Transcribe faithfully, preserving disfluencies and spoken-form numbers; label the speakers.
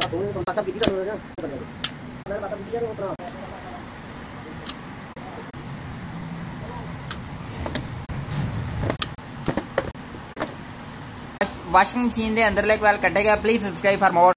Speaker 1: Washing machine के अंदरले call कटेगा। Please subscribe for more.